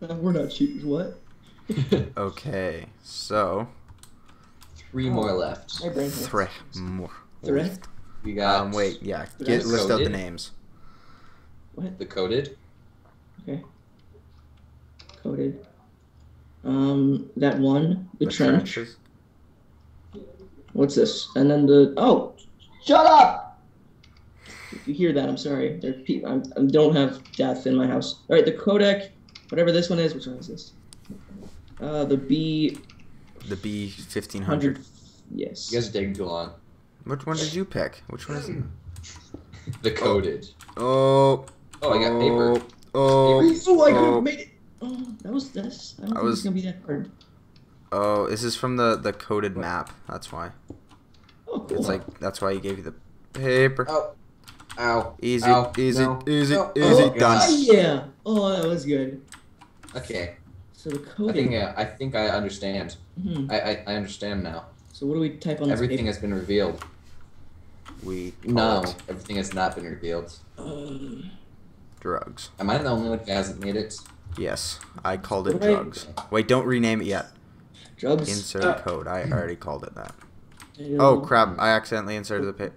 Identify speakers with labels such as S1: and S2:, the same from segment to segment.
S1: We're not cheaters. What?
S2: Okay, so
S3: 3 more left.
S1: My brain hurts.
S2: three more.
S1: Threat?
S3: We got
S2: Wait, yeah.
S1: Did I
S2: List out the
S3: coded?
S2: names.
S1: What?
S3: the coded.
S1: Okay. Coded. That one. The trench.
S2: trenches.
S1: What's this? And then the. Oh! Shut up! If you hear that, I'm sorry. There are people. I don't have death in my house. Alright, the codec. Whatever this one is. Which one is this? The B.
S2: The B 1500.
S1: 100. Yes.
S3: You guys are taking too long.
S2: Which one did you pick? Which one is it?
S3: The coded.
S2: Oh.
S3: Oh, I got paper.
S2: Oh.
S1: Oh, I could
S2: Oh.
S1: have made it. Oh, that was this. I don't think it's gonna be that hard.
S2: Oh, this is from the coded map. That's why.
S1: Oh, cool.
S2: It's like that's why he gave you the paper.
S3: Oh. Ow.
S2: Easy,
S3: Ow.
S2: easy,
S3: No.
S2: easy,
S3: No.
S2: easy.
S3: Oh,
S2: Done.
S3: gosh.
S1: Yeah. Oh, that was good.
S3: Okay.
S1: So the
S3: I
S1: coding.
S3: think I understand.
S1: Mhm.
S3: I understand now.
S1: So what do we type on this
S3: Everything
S1: paper?
S3: has been revealed.
S2: We
S3: No,
S2: call it
S3: everything has not been revealed.
S2: drugs.
S3: Am I the only one who hasn't made it?
S2: Yes, I called it
S1: What did I-
S2: drugs. Wait, don't rename it yet.
S1: Drugs.
S2: Insert code. I already called it that.
S1: Uh,
S2: Oh crap! I accidentally inserted the pit.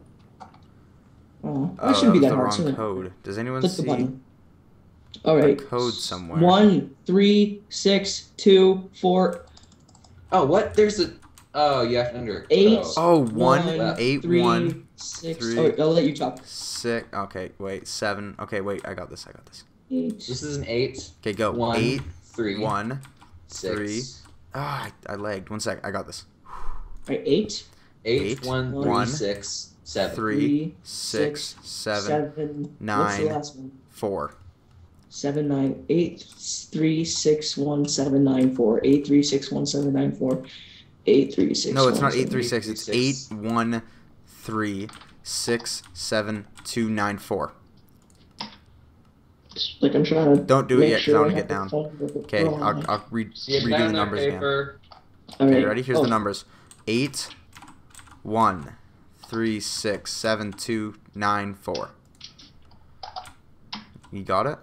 S1: Oh,
S2: Oh,
S1: that shouldn't be
S2: was
S1: that
S2: the
S1: hard.
S2: wrong
S1: shouldn't it?
S2: code. Does anyone
S1: Click the
S2: see
S1: button. All right.
S2: the code somewhere?
S1: 1 3 6 2 4
S3: Oh, what? There's a. Oh, you have to under.
S1: 8.
S2: Oh,
S1: 1
S2: 8
S1: 3
S2: 1
S1: 6.
S2: 3.
S1: Oh, I'll let you talk.
S2: 6. Okay, wait, 7. Okay, wait, I got this.
S1: 8.
S3: This is an 8.
S2: Okay, go.
S3: 1,
S2: 8
S3: 3,
S2: 1.
S3: 6.
S2: 3. Ah, I lagged. 1 sec. I got this.
S1: Right, 8
S3: 8, 1, 3,
S2: 1,
S3: 6, 7.
S2: 3 6 7
S1: 7 What's the
S2: 9
S1: last one?
S2: 4.
S1: 7 9 8 3 6 1 7 9 4 8 3 6 1 7 9 4 8 3 6.
S2: No, it's not
S1: 7,
S2: 8 3 6. It's 8 1 3 6 7 2 9 4.
S1: Like I'm trying to.
S2: Don't do it
S1: make
S2: yet, 'cause I
S1: sure
S2: wanna
S1: have
S2: get
S1: the
S2: down.
S1: phone with the
S2: Okay,
S1: phone.
S2: I'll
S3: See it
S2: redo
S3: down
S2: the
S3: on
S2: numbers again.
S3: paper.
S1: All
S2: Okay,
S1: right.
S2: ready? Here's
S1: Oh,
S2: the numbers. 8 1 3 6 7 2 9 4. You got it?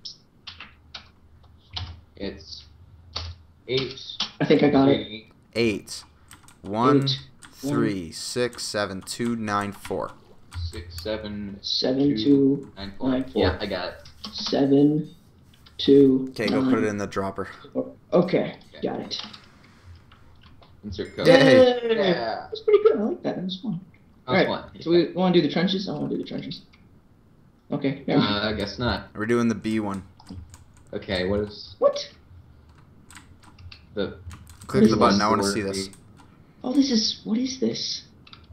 S3: It's 8,
S1: I think I got it.
S3: 3,
S2: 8 1
S1: 8,
S2: 3 6 7 2 9 4.
S3: 6, 7,
S1: 7
S3: 2,
S1: 2
S3: 9, 4.
S1: 9 4.
S3: Yeah, I got it.
S1: 7 2.
S2: Okay, go put it in the dropper.
S1: Okay, got it.
S3: Insert code.
S2: Yay.
S3: Yeah.
S1: That's pretty good. I like that. That was fun.
S3: That was
S1: Alright,
S3: fun.
S1: so we want to do the trenches? I want to do the trenches. Okay. Yeah.
S3: I guess not.
S2: We're doing the B one.
S3: Okay, what is
S1: What?
S3: the...
S2: Click the
S1: is
S2: button.
S1: this?
S2: I want to see this.
S1: Oh, this is. What is this?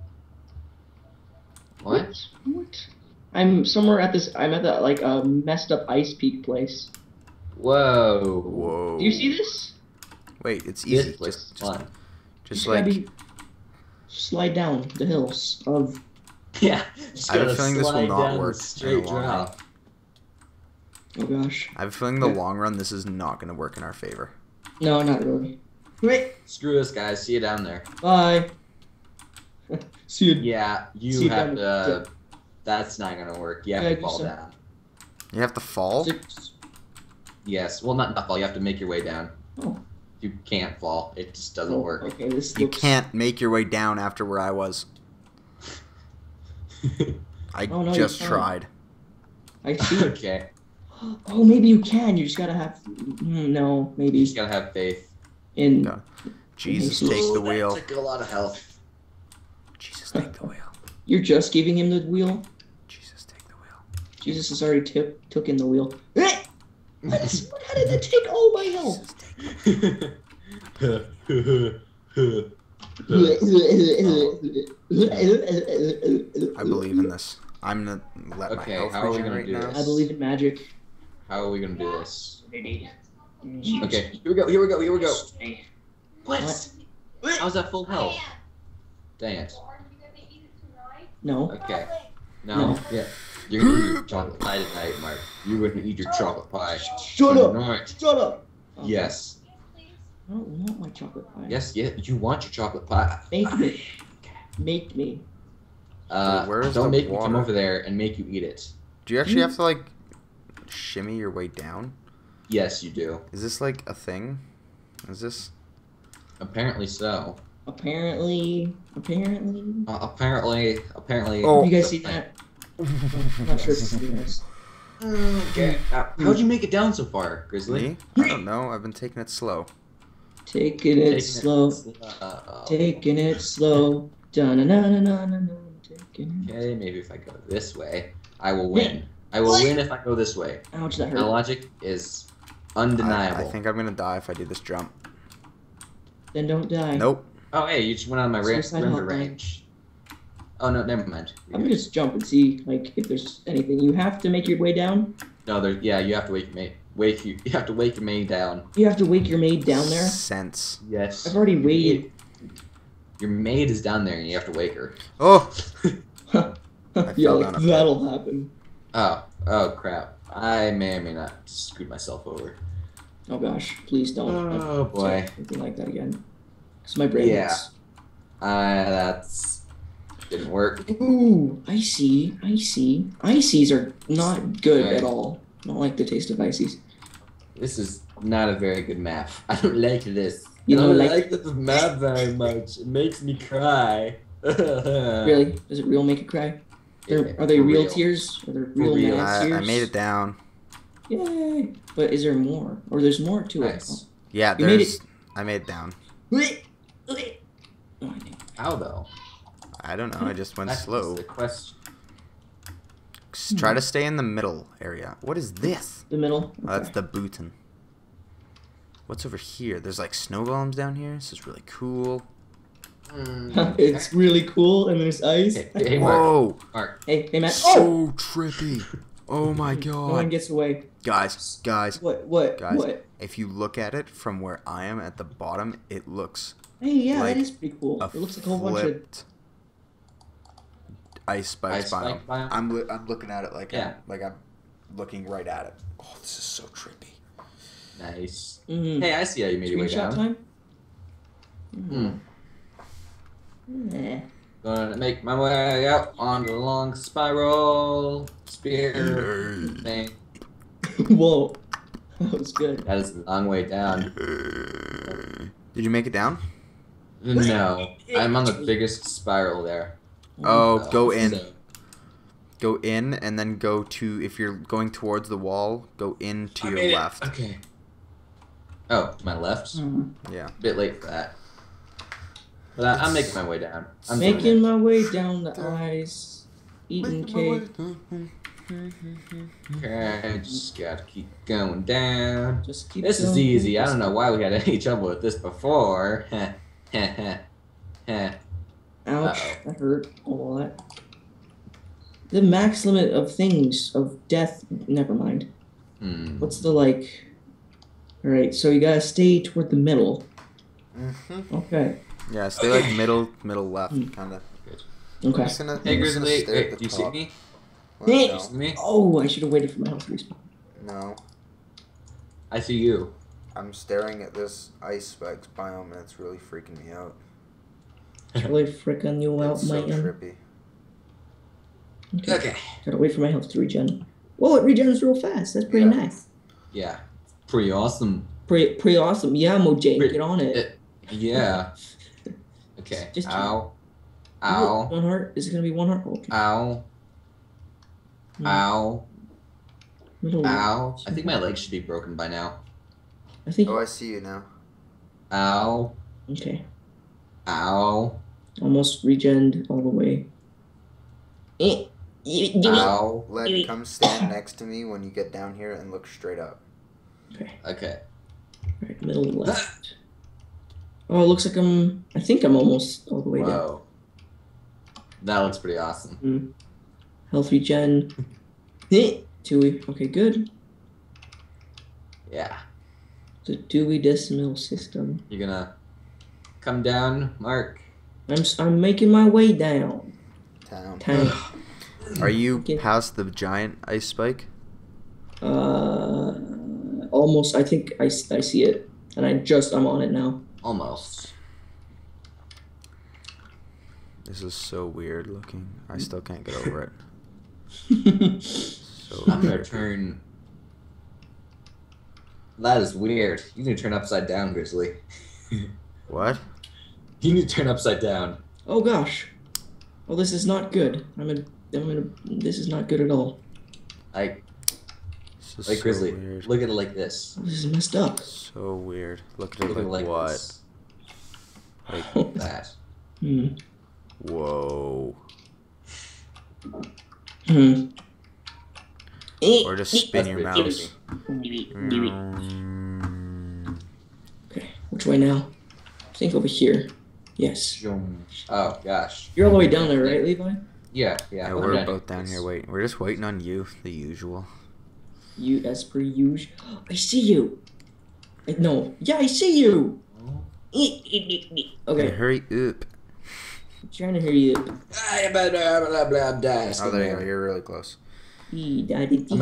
S3: What?
S1: What? I'm somewhere at this. I'm at that like messed up Ice Peak place.
S3: Whoa.
S2: Whoa.
S1: Do you see this?
S2: Wait, it's
S3: This
S2: easy.
S3: looks
S2: Just
S3: fun.
S1: You
S2: like
S1: gotta slide down the hills of.
S3: Yeah.
S2: I have a feeling this will not work in the long run.
S1: Oh gosh.
S2: I have a feeling in the long run this is not going to work in our favor.
S1: No, not really.
S3: Wait. Screw this, guys. See you down there.
S1: Bye. See you.
S3: Yeah,
S1: See
S3: you
S1: you
S3: have
S1: down
S3: to... That's not gonna work. You have
S1: Yeah,
S3: to
S1: do
S3: fall
S1: some-
S3: down.
S2: You have to fall?
S1: 6.
S3: Yes. Well, not fall. You have to make your way down.
S1: Oh.
S3: You can't fall. It just doesn't
S1: Oh,
S3: work.
S1: Okay, this
S2: You
S1: looks.
S2: can't make your way down after where I was. I
S1: Oh, no, you
S2: just
S1: can't.
S2: tried.
S1: I see.
S3: Okay.
S1: Oh, maybe you can. You just gotta have. No,
S3: You
S1: maybe
S3: just gotta have faith.
S1: in.
S2: No. Jesus,
S1: Ooh,
S2: take the
S3: That
S2: wheel.
S3: took a lot of health.
S2: Jesus, take the wheel.
S1: You're just giving him the wheel.
S2: Jesus, take the wheel.
S1: Jesus has already took in the wheel. How did that take all my health?
S2: I believe in this. I'm gonna let my
S3: Okay,
S2: health
S3: how are we gonna
S2: regenerate
S3: do
S2: now.
S3: this?
S1: I believe in magic.
S3: How are we gonna do this?
S1: Okay.
S3: Okay, here we go, here we go, here we go. What?
S1: What?
S3: How's that full health? Dang it.
S1: No.
S3: Okay. No?
S1: No.
S3: Yeah. You're gonna eat your chocolate pie tonight, Mark. You're gonna eat your chocolate pie.
S1: Shut up!
S3: Tonight.
S1: Shut up! Okay.
S3: Yes.
S1: I don't want my chocolate pie.
S3: Yes, yeah, you want your chocolate pie.
S1: Make me. Make me.
S2: Where's the
S3: Don't make me come
S2: water?
S3: over there and make you eat it.
S2: Do you actually have to like shimmy your way down?
S3: Yes, you do.
S2: Is this like a thing? Is this?
S3: Apparently so.
S1: Apparently.
S3: Apparently.
S2: Oh.
S1: Have you guys seen that? I'm not sure if you've seen this.
S3: Okay. How'd you make it down so far, Grizzly?
S2: Me? I don't know. I've been taking it slow.
S1: Taking it slow. Taking it slow. Da-na-na-na-na-na-na. Taking it.
S3: Okay, maybe if I go this way, I will win. I will win if I go this way.
S1: Ouch, that
S3: My
S1: hurt.
S3: logic is undeniable.
S2: I think I'm gonna die if I do this jump.
S1: Then don't die.
S2: Nope.
S3: Oh, hey, you just went on my
S1: Suicide
S3: render
S1: hotline.
S3: range. Oh, no, never mind.
S1: I'm gonna just jump and see, like, if there's anything. You have to make your way down.
S3: No, there. Yeah, you have to wake you have to wake your maid down.
S1: You have to wake your maid down there.
S2: Sense.
S3: Yes.
S1: I've already waited.
S3: Your maid is down there, and you have to wake her.
S2: Oh.
S1: Yeah,
S2: fell
S1: like
S2: down a bit.
S1: that'll happen.
S3: Oh crap! I may or may not scoot myself over.
S1: Oh gosh, please don't.
S3: Oh boy.
S1: say anything like that again. Cause my brain
S3: Yeah.
S1: hurts.
S3: That's didn't work.
S1: Ooh, icy. Ices are not good
S3: Right.
S1: at all. I don't like the taste of ices.
S3: This is not a very good map. I don't like this.
S1: You
S3: I
S1: don't
S3: don't
S1: like-
S3: like this map very much. It makes me cry.
S1: Really? Does it real make you cry? Are they
S3: For
S1: real tears? Are they real
S3: real.
S1: mad tears?
S2: I made it down.
S1: Yay! But is there more? Or there's more to
S3: Nice.
S2: Yeah,
S1: You made
S2: there's. I made it down.
S1: it. Oh, I did.
S3: How though?
S2: I don't know. I just went
S3: That's
S2: slow.
S3: the question.
S2: Try to stay in the middle area. What is this?
S1: The middle.
S2: Oh, that's
S1: Okay.
S2: the Bhutan. What's over here? There's like snow golems down here. This is really cool.
S1: It's really cool, and there's ice.
S3: Hey, Mark.
S2: Whoa!
S3: Mark.
S1: Hey, Matt.
S2: So
S1: Oh!
S2: trippy. Oh my
S1: No one
S2: god.
S1: gets away.
S2: Guys,
S1: What?
S2: Guys.
S1: What?
S2: if you look at it from where I am at the bottom, it looks
S1: Hey, yeah,
S2: like
S1: that is pretty cool.
S2: a
S1: It looks like a whole bunch of.
S2: flipped ice spike
S3: Ice
S2: biome.
S3: spike biome?
S2: I'm looking at it like
S3: Yeah.
S2: I'm looking right at it. Oh, this is so trippy.
S3: Nice.
S1: Mm,
S3: Hey, I see how you made your way
S1: screenshot
S3: down.
S1: time.
S3: Hmm.
S1: Nah.
S3: Gonna make my way out on the long spiral spear thing.
S1: Whoa, that was good.
S3: That is a long way down.
S2: Did you make it down?
S3: No, I'm on the biggest spiral there.
S2: Oh, go in.
S3: So-
S2: Go in and then go to, if you're going towards the wall, go in to
S3: I
S2: your
S3: made it.
S2: left.
S3: Okay. Oh, to my left?
S1: Mhm.
S2: Yeah.
S3: A bit late for that. But I'm making my way down. I'm doing
S1: Making
S3: it.
S1: my way down the ice, eating cake.
S3: Okay, I just gotta keep going down.
S1: Just keep.
S3: This is
S1: going.
S3: easy. I don't know why we had any trouble with this before.
S1: Ouch,
S3: Uh-oh.
S1: that hurt a lot. The max limit of things of death. Never mind.
S3: Hmm.
S1: What's the like? All right, so you gotta stay toward the middle.
S2: Mm-hmm.
S1: Okay.
S2: Yeah, stay like middle left,
S1: Mm.
S2: kind of.
S1: Okay.
S3: Hey, Grizzly, wait, do you see me?
S1: Hey.
S3: Do you see me?
S1: Oh, I should have waited for my health to respawn.
S2: No,
S3: I see you.
S2: I'm staring at this ice spikes biome and it's really freaking me out.
S1: Really frickin' you out,
S2: It's so
S1: man.
S2: trippy.
S1: Okay.
S3: Okay.
S1: Gotta wait for my health to regen. Whoa, it regens real fast. That's pretty
S3: Yeah.
S1: nice.
S3: Yeah. Pretty awesome.
S1: Pretty awesome. Yeah, Mojang,
S3: Pretty-
S1: get on it.
S3: Yeah. Okay.
S1: Just-
S3: Ow. Ow.
S1: One heart? Is it gonna be one heart? Okay.
S3: Ow.
S1: Hmm.
S3: Ow.
S1: Middle.
S3: Ow. I think my leg should be broken by now.
S1: I think.
S2: Oh, I see you now.
S3: Ow.
S1: Okay.
S3: Ow.
S1: Almost regened all the way.
S3: Ow.
S2: Let come stand next to me when you get down here and look straight up.
S1: Okay.
S3: Okay.
S1: Right, middle left. Oh, it looks like I think I'm almost all the way down.
S3: Whoa. That looks pretty awesome.
S1: Health regen. Dewey. Okay, good.
S3: Yeah.
S1: The Dewey Decimal System.
S3: You're gonna come down, Mark.
S1: I'm making my way down.
S2: Town.
S1: Tank.
S2: Are you
S1: Okay.
S2: past the giant ice spike?
S1: Almost. I think I see it, and I'm on it now.
S3: Almost.
S2: This is so weird looking. I still can't get over it. So
S3: I'm gonna
S2: weird.
S3: turn. That is weird. You need to turn upside down, Grizzly.
S2: What?
S3: You need to turn upside down.
S1: Oh gosh. Oh, this is not good. This is not good at all.
S3: Like
S2: This is
S3: like
S2: so
S3: Grizzly.
S2: weird.
S3: Look at it like this.
S1: This is messed up.
S2: So weird. Look at it
S3: Look at it
S2: like
S3: like
S2: what?
S3: this.
S2: Like
S3: That.
S1: Hmm.
S2: whoa.
S1: Hmm.
S2: Or just spin
S3: That's
S2: your
S3: pretty
S2: mouse. Mm.
S1: Okay, which way now? I think over here. Yes.
S3: Oh gosh.
S1: You're all the way down there, right, Levi?
S3: Yeah.
S2: Yeah,
S3: I'm
S2: we're
S3: done.
S2: both down here waiting. We're just waiting on you, the usual.
S1: You, as per usual. I see you. No. Yeah, I see you.
S2: Hey,
S1: Okay,
S2: hurry up.
S1: I'm trying to hear you.
S3: Oh, there
S2: Oh, there you go. You're really close.
S1: No,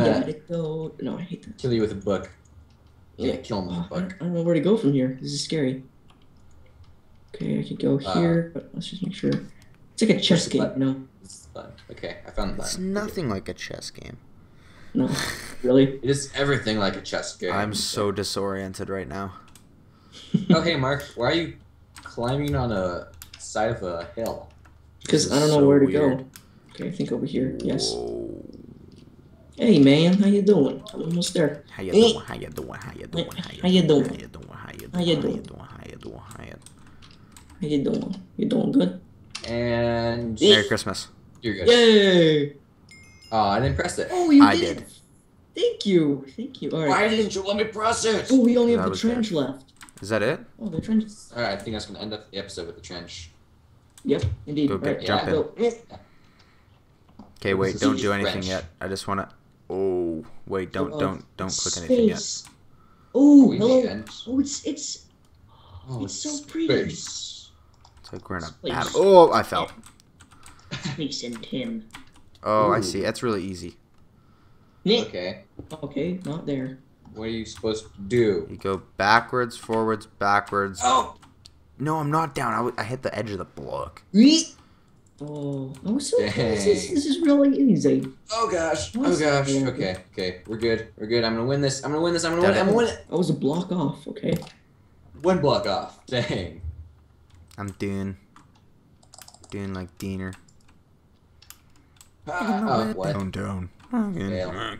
S1: I hate that.
S3: Kill you with a book. Yeah, kill him with a
S1: Oh, I
S3: book.
S1: don't know where to go from here. This is scary. Okay, I could go here, but let's just make sure. It's like a chess
S3: the
S1: game.
S3: button?
S1: No,
S3: This is fun. Okay, I found the
S2: It's
S3: button.
S2: nothing like a chess game.
S1: no, really.
S3: It is everything like a chess game.
S2: I'm so disoriented right now.
S3: Oh hey Mark, why are you climbing on a side of a hill?
S1: Because
S2: This
S1: I
S2: is
S1: don't know
S2: so
S1: where to
S2: weird.
S1: go. Okay, I think over here. Yes.
S2: Whoa.
S1: Hey man, how you doing? I'm almost there.
S2: How you doing? How you doing? How you doing?
S1: How you doing?
S2: How you doing? How you doing?
S1: How you
S2: How you
S1: doing?
S2: doing? How you doing? How you
S1: How you doing? You doing good?
S3: And
S2: Merry Christmas.
S3: you're good.
S1: Yay!
S3: Oh, I didn't press it.
S1: Oh, you
S2: I
S1: did.
S2: did.
S1: Thank you. Thank you. All right.
S3: Why didn't you let me press it?
S1: Oh, we only
S2: I
S1: have the
S2: was there.
S1: trench left.
S2: Is that it?
S1: Oh, the trench.
S3: Alright, I think that's gonna end up the episode with the trench.
S1: Yep, indeed.
S2: Go get-
S1: Right,
S2: jump
S3: in.
S1: go.
S2: Okay, wait.
S3: This is
S2: Don't
S3: a
S2: do anything
S3: wrench.
S2: yet. I just wanna. Oh, wait. Don't click anything yet.
S1: Space. Oh,
S3: We
S1: hello.
S3: didn't.
S1: Oh, it's
S3: Oh,
S1: It's so pretty.
S3: Space.
S2: It's like we're in a
S1: Space.
S2: battle. Oh, I fell.
S1: Space and Tim.
S2: Oh, I
S3: Ooh.
S2: see. That's really easy.
S3: Okay.
S1: Okay, not there.
S3: What are you supposed to do?
S2: You go backwards, forwards, backwards.
S3: Oh!
S2: No, I'm not down. I hit the edge of the block.
S1: Oh, so
S3: Dang.
S1: this is really easy.
S3: Oh gosh. Oh
S1: What's
S3: gosh.
S1: that?
S3: Okay. Okay. We're good. We're good. I'm gonna win this. I'm gonna win this. I'm gonna win it. I'm gonna win it.
S1: I was a block off. Okay.
S3: One block off. Dang.
S2: I'm doing like Diener.
S3: Oh, what?
S2: Down.
S3: Fail.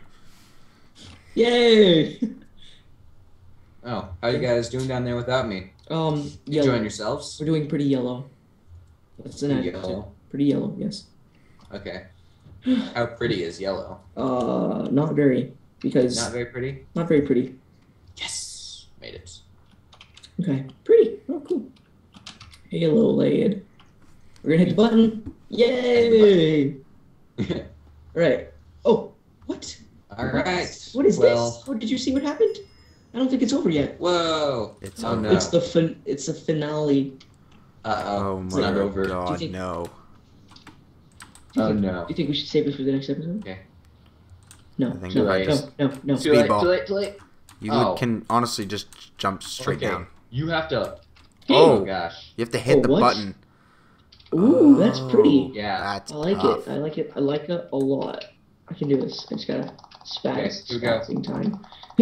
S1: Yay!
S3: Oh, how you guys doing down there without me?
S1: Yellow.
S3: Enjoying yourselves?
S1: We're doing pretty yellow. That's an adjective.
S3: Yellow.
S1: Pretty yellow. Yes.
S3: Okay. How pretty is yellow?
S1: Not very, because
S3: Not very pretty?
S1: not very pretty.
S3: Yes! Made it.
S1: Okay, pretty. Oh, cool. Halo laid. We're gonna hit the button. Yay! Right. Oh, what?
S3: Alright.
S1: What is
S3: well,
S1: this? Oh, did you see what happened? I don't think it's over yet.
S3: Whoa!
S2: It's
S3: Oh
S2: over.
S3: no.
S1: It's the finale.
S3: Uh-oh.
S2: Oh
S3: It's
S2: my
S3: not over.
S1: Do you
S2: god,
S1: think-
S2: no.
S3: Oh no.
S1: Do you think we should save this for the next episode?
S3: Okay.
S1: No.
S2: I think
S1: no,
S3: I
S1: no,
S3: just-
S1: no, no.
S3: Too late,
S2: Speedball.
S3: too late, too late.
S2: You
S3: Oh.
S2: can honestly just jump straight
S3: Okay.
S2: down.
S3: You have to.
S2: Oh.
S3: Oh gosh.
S2: You have to hit
S1: Oh,
S2: the
S1: what?
S2: button.
S1: Ooh, that's pretty.
S3: Yeah.
S2: That's
S1: I like
S2: tough.
S1: it. I like it. I like it a lot. I can do this. I just gotta
S3: Okay,
S1: spaz.
S3: here we go.
S1: Spazzing time.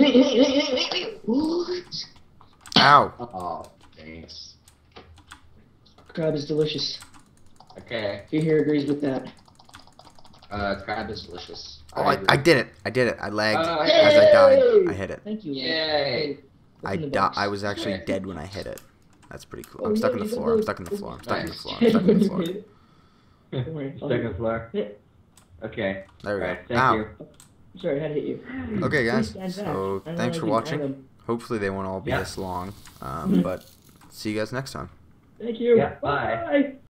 S2: Ow.
S3: Oh, thanks.
S1: Crab is delicious.
S3: Okay.
S1: Who here agrees with that?
S3: Crab is delicious.
S2: Oh, I did it. I did it. I lagged
S3: Oh,
S2: as I died.
S1: Yay!
S2: I hit it.
S1: Thank you.
S3: Yay.
S2: I was actually dead when I hit it. That's pretty cool.
S1: Oh,
S2: I'm stuck
S1: yeah,
S2: in the
S1: you got
S2: floor. I'm
S1: those-
S2: stuck in the floor. I'm stuck in the
S3: Nice.
S2: floor. I'm stuck in the floor.
S1: Don't worry. I'll-
S3: Second floor.
S1: Yeah.
S3: Okay.
S2: There we go.
S3: Alright, thank
S2: Ow.
S3: you.
S1: Sorry, I had to hit you.
S2: Okay, guys.
S1: Please stand back.
S2: So
S1: I don't
S2: thanks
S1: like
S2: for
S1: being
S2: watching.
S1: random.
S2: Hopefully they won't all be
S3: Yeah.
S2: this long.
S1: Mhm.
S2: But see you guys next time.
S1: Thank you.
S3: Yeah, bye.
S1: Bye.